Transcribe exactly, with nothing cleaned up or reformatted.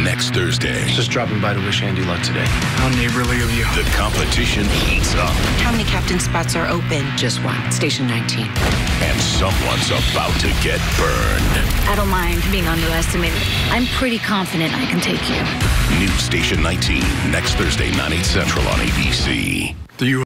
next Thursday. Just dropping by to wish Andy luck today. How neighborly of you. The competition heats up. How many captain spots are open? Just one. Station nineteen. And someone's about to get burned. I don't mind being underestimated. I'm pretty confident I can take you. New Station nineteen, next Thursday, nine, eight Central on A B C. Do you